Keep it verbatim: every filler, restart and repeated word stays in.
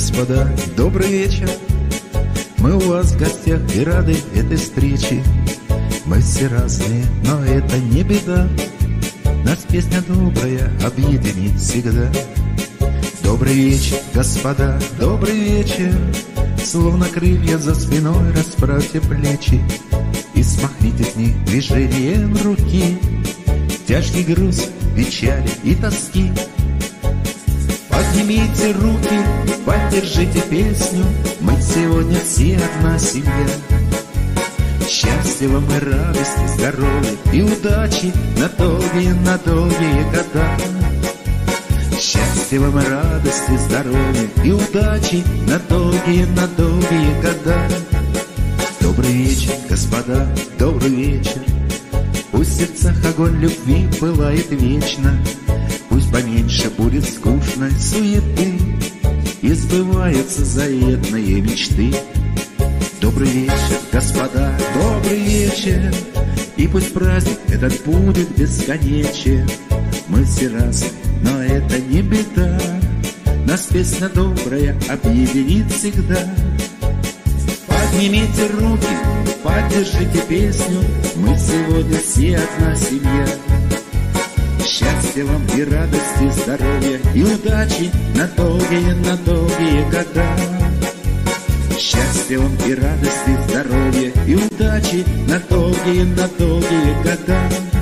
Господа, добрый вечер. Мы у вас в гостях и рады этой встрече. Мы все разные, но это не беда. Нас песня добрая объединит всегда. Добрый вечер, господа, добрый вечер. Словно крылья за спиной расправьте плечи и смахните с них движением руки тяжкий груз, печали и тоски. Поднимите руки, поддержите песню. Мы сегодня все одна семья. Счастья вам и радости, здоровья и удачи на долгие, на долгие года. Счастья вам и радости, здоровья и удачи на долгие, на долгие года. Добрый вечер, господа, добрый вечер. Пусть в сердцах огонь любви пылает вечно. Пусть поменьше будет скучной суеты и сбываются заветные мечты. Добрый вечер, господа, добрый вечер. И пусть праздник этот будет бесконечен. Мы все разные, но это не беда. Нас песня добрая объединит всегда. Поднимите руки, поддержите песню. Мы сегодня все одна семья. Счастья вам и радости, здоровья и удачи на долгие, на долгие года. Счастья вам и радости, здоровья и удачи на долгие, на долгие года.